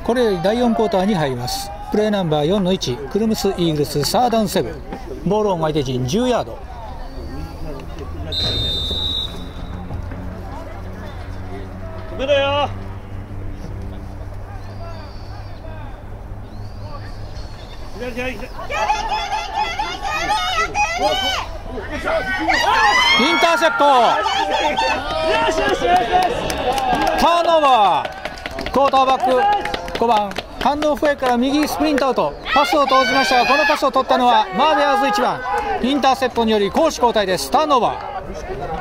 これより第4クォーターに入ります。プレーナンバー4の1、クルムスイーグルスサーダウン7、ボールオン相手陣10ヤード。 止めろよ。 インターセプト、ターンオーバー。クォーターバック5番ハンドオフウェイから右スプリントアウト、パスを投じましたが、このパスを取ったのはマーベアーズ1番。インターセプトにより攻守交代です。ターンオーバー。